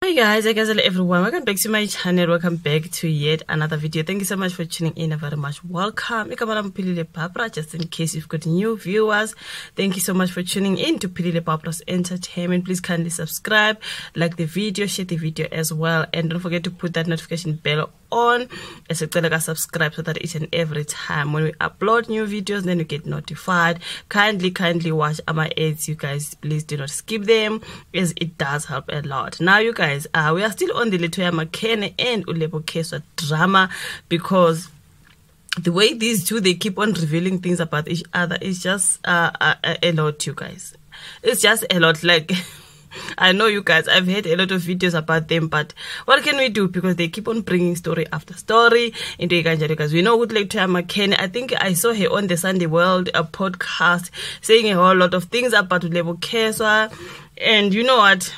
Hey guys, hello everyone, welcome back to my channel, welcome back to yet another video. Thank you so much for tuning in, very much welcome. Just in case you've got new viewers, thank you so much for tuning in to Pilile Papra's Entertainment. Please kindly subscribe, like the video, share the video as well, and don't forget to put that notification bell on as a subscribe so that each and every time when we upload new videos then you get notified. Kindly watch my ads, you guys. Please do not skip them as it does help a lot. Now you guys, we are still on the Letoya Makene and Ulebo Keswa drama, because the way these two, they keep on revealing things about each other is just a lot, you guys. It's just a lot. Like I know you guys, I've heard a lot of videos about them, but what can we do? Because they keep on bringing story after story into Iganjari. Because we know good Letoya Makene. I think I saw her on the Sunday World podcast saying a whole lot of things about Ulebo Keswa. And you know what?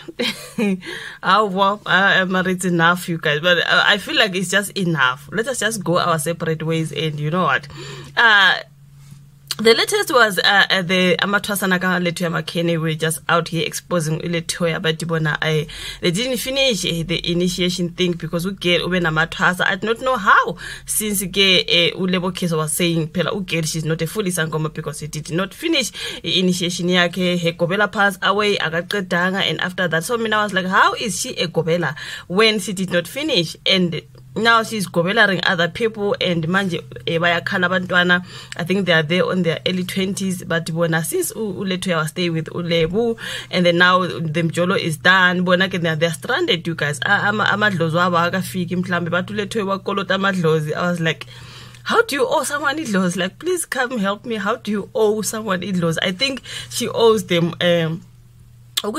It's enough, you guys. But I feel like it's just enough. Let us just go our separate ways. And you know what? The latest was the Amatwasanaka Letoya Makene were just out here exposing Letoya, but they didn't finish the initiation thing because we get Uben Amatwasa. I do not know how, since Ulebo Keswa was saying Pela Ugel she's not a fully sangoma because he did not finish the initiation yake. He Gobela passed away, Agatredanga, and after that, so I was like, how is she a Gobela when she did not finish? And now she's gobelaring other people, and manje bantwana, I think they are there on their early 20s. But since Letoya was staying with Ulebu, and then now the Mjolo is done, they're stranded, you guys. I was like, how do you owe someone idlos? Like, please come help me. How do you owe someone idlos? I think she owes them and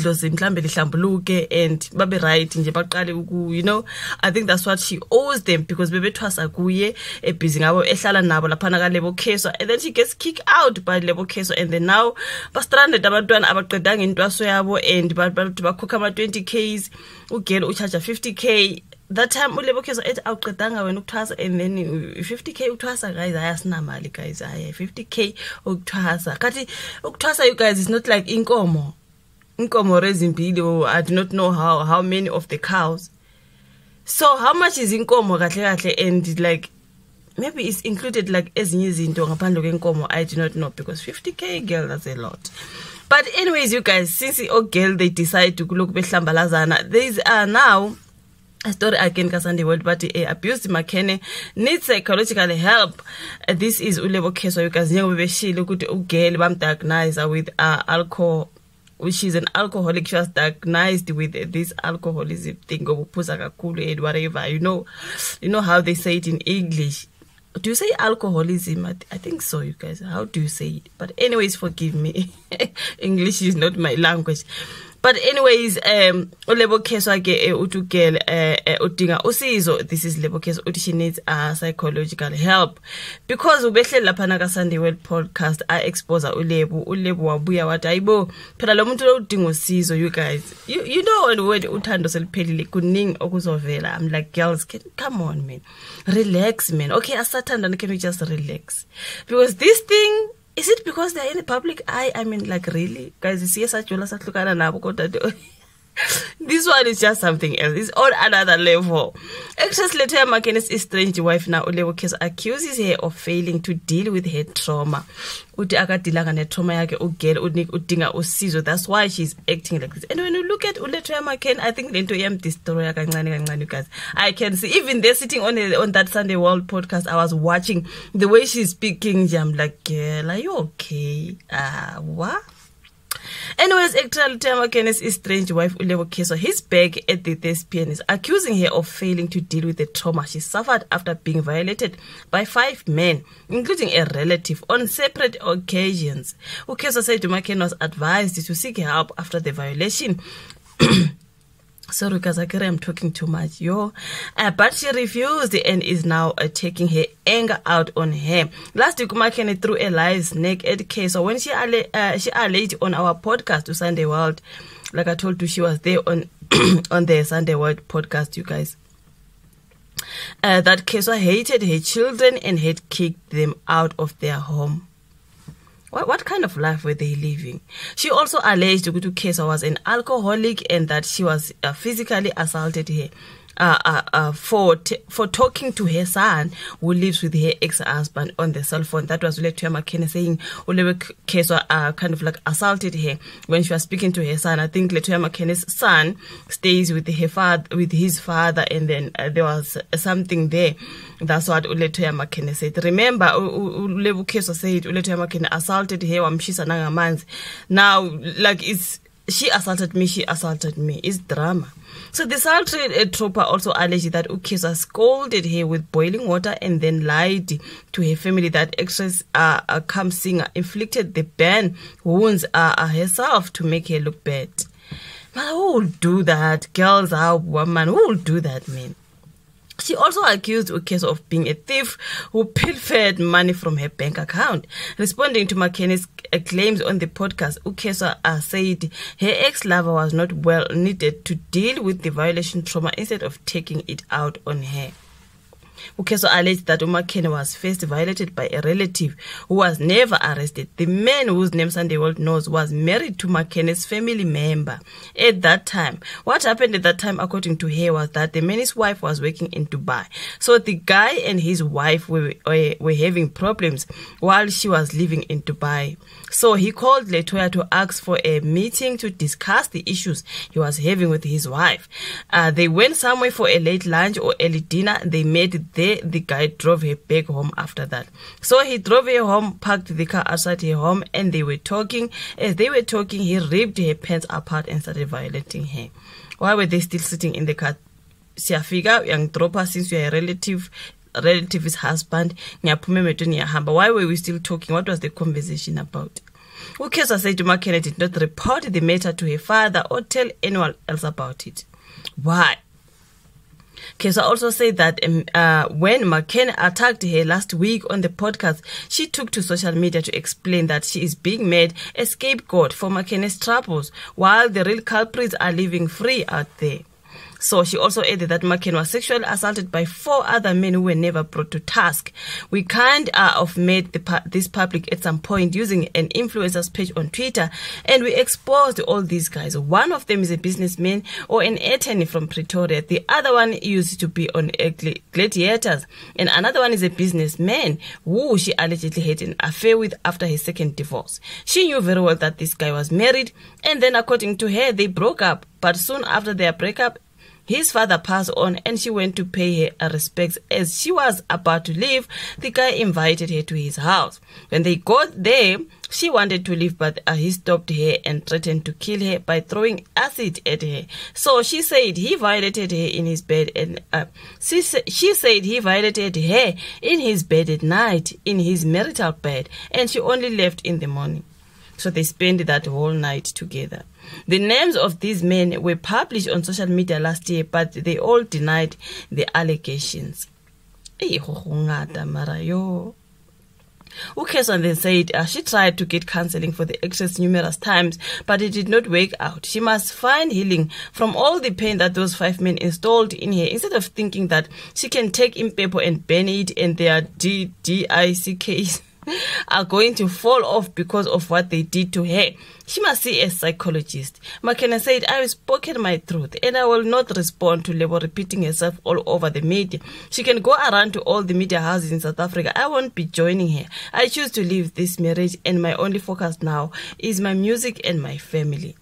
babe right, you know. I think that's what she owes them, because baby twasa kuye busy nabo ehlala nabo laphana ka Lebo Keswa, and then she gets kicked out by Lebo Keswa, and then now bastranded abantwana abaqedanga intwaso yabo, and bakhokha ama 20Ks, ugel ucharge 50K. That time Lebo Keswa ethi awuqedanga wena ukuthwasa, and then 50K ukuthwasa, guys, ayasinamali guys, 50K ukuthwasa. Kathi ukuthwasa, you guys, is not like inkomo. I do not know how many of the cows. So how much is inkomo kahle, and like maybe it's included like ezinye izinto ngaphandle kwenkomo, I do not know, because 50K, girl, that's a lot. But anyways, you guys, since girl they decide to look behlambalazana, there is now a story again Sunday World, but abused Makene needs psychological help. This is Ulebo Keswa, you guys. Look at girl bam diagnosed with alcohol. She's an alcoholic. She was diagnosed with this alcoholism thing, and whatever. You know how they say it in English. Do you say alcoholism? I think so, you guys. How do you say it? But anyways, forgive me. English is not my language. But anyways, Lebo Keswa utugel udinga usizo. This is Lebo Keswa. She needs psychological help, because ubehle lapha ka Sunday World podcast I expose Ulebo wabuya wathi ayibo phela lo muntu udinga usizo, you guys. You know when uthando seliphelile kuningi okuzovela. I'm like, girls, come on, man, relax, man. Okay, asathandana, can we just relax? Because this thing, is it because they're in the public eye? I mean, like, really? Guys, you see, this one is just something else. It's on another level. Actress Letoya Makene's estranged wife now, Ulebo Keswa, accuses her of failing to deal with her trauma. That's why she's acting like this. And when you look at Letoya Makene, I think you guys, I can see, even they're sitting on that Sunday World podcast, I was watching the way she's speaking. I'm like, girl, are you okay? What? Anyways, actor Letoya Makene's estranged wife Ulebo Keswa, he's back at the thespian, is accusing her of failing to deal with the trauma she suffered after being violated by 5 men, including a relative, on separate occasions. Keswa said Makene was advised to seek help after the violation. Sorry guys, I'm talking too much, but she refused and is now taking her anger out on her. Last week, Makene threw a live snake at Keswa when she alleged on our podcast to Sunday World. Like I told you, she was there on on the Sunday World podcast, you guys. That Keswa hated her children and had kicked them out of their home. What kind of life were they living? She also alleged that Ukheswa was an alcoholic and that she was physically assaulted here. For talking to her son who lives with her ex-husband on the cell phone. That was Letoya Makene saying Keswa kind of like assaulted her when she was speaking to her son. I think Letoya Makene's son stays with his father, and then there was something there. That's what Letoya Makene said. Remember, Keswa said Letoya Makene assaulted her wamshisa nangamanzi. Now, like, she assaulted me. It's drama. So the sultry trooper also alleged that Ukheswa scolded her with boiling water and then lied to her family that actress Kam Singer inflicted the burn wounds herself to make her look bad. But who will do that? Girls are women. Who will do that, man? She also accused Ukheswa of being a thief who pilfered money from her bank account. Responding to Makene's claims on the podcast, Ukheswa said her ex-lover was not well needed to deal with the violation trauma instead of taking it out on her. Ukheswa alleged that Umakene was first violated by a relative who was never arrested. The man whose name Sunday World knows was married to Makene's family member at that time. What happened at that time, according to her, was that the man's wife was working in Dubai. So the guy and his wife were having problems while she was living in Dubai. So he called Letoya to ask for a meeting to discuss the issues he was having with his wife. They went somewhere for a late lunch or early dinner. They met there. The guy drove her back home after that. So he drove her home, parked the car outside her home, and they were talking. As they were talking, he ripped her pants apart and started violating her. Why were they still sitting in the car? Siafika, young dropper, since you're a relative's husband, why were we still talking? What was the conversation about? Ukheswa said Makene did not report the matter to her father or tell anyone else about it. Why? Keswa also said that when Makene attacked her last week on the podcast, she took to social media to explain that she is being made a scapegoat for Makene's troubles, while the real culprits are living free out there. So she also added that Makene was sexually assaulted by 4 other men who were never brought to task. We kind of made this public at some point using an influencer's page on Twitter, and we exposed all these guys. One of them is a businessman or an attorney from Pretoria. The other one used to be on Gladiators, and another one is a businessman who she allegedly had an affair with after his second divorce. She knew very well that this guy was married, and then according to her, they broke up. But soon after their breakup, his father passed on and she went to pay her respects. As she was about to leave, the guy invited her to his house. When they got there, she wanted to leave, but he stopped her and threatened to kill her by throwing acid at her. So she said he violated her in his bed, and she said he violated her in his bed at night, in his marital bed, and she only left in the morning. So they spent that whole night together. The names of these men were published on social media last year, but they all denied the allegations. Ukheswa then said she tried to get counseling for the actress numerous times, but it did not work out. She must find healing from all the pain that those 5 men installed in her, instead of thinking that she can take Impepo and burn it and their DICKs are going to fall off because of what they did to her. She must see a psychologist. Makene said, I have spoken my truth and I will not respond to Lebo repeating herself all over the media. She can go around to all the media houses in South Africa. I won't be joining her. I choose to leave this marriage, and my only focus now is my music and my family.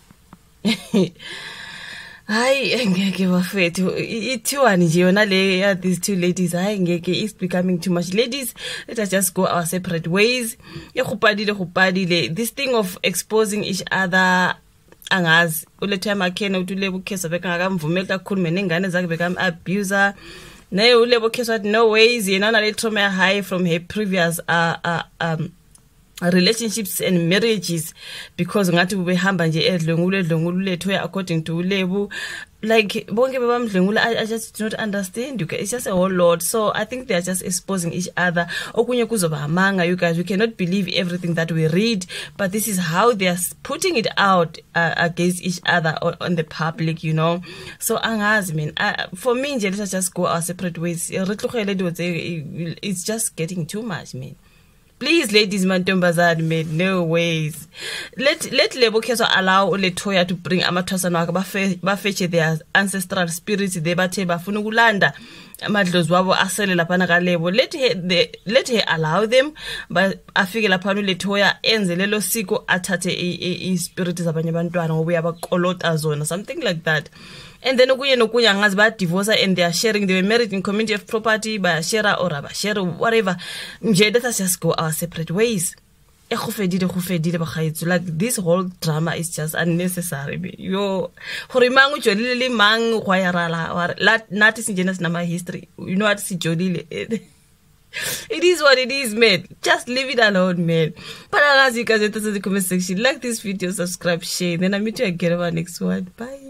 Hayi ngeke bafethu ithiwa nje yona le these 2 ladies. Hayi ngeke, it's becoming too much. Ladies, let us just go our separate ways. This thing of exposing each other, angazi uLetoya Makene uTulebo Ukheswa bekangakamvumeli kakhulu menengane zakhe bekam-abuser. Naye uLebo Ukheswa wathi no ways yena nale trauma high from her previous relationships and marriages, because ngathi ubehamba nje edlwengulu Letoya according to uLebo. Like bonke bebamdlwengula, I just do not understand, you guys. It's just a whole lot. So I think they are just exposing each other. Okunye kuzoba amanga, you guys. We cannot believe everything that we read, but this is how they are putting it out against each other on the public, you know. So angazi, man, for me, let's just go our separate ways. It's just getting too much, man. Please, ladies, mantombazane, man, no ways. Let Lebo Keso allow Letoya to bring Amatrasana bafeche their ancestral spirits. They bate bafuna kulanda amadlozi wabo asele lapha ka Lebo. Let her allow them, but afike lapha Letoya enze lelo siko athathe I spirit zabanye abantwana ngoba uyabakolota zona, something like that. And then ukuye angazi ba divorce and they are sharing, they were married in community of property, by share or share whatever. Let us just go our separate ways. Like this whole drama is just unnecessary. Yo, horimangu jolili mang khoyarala or nati sinjenas nama history. You know what si jolili. It is what it is, man. Just leave it alone, man. But as you guys in the comment section, like this video, subscribe, share. Then I'll meet you again on our next one. Bye.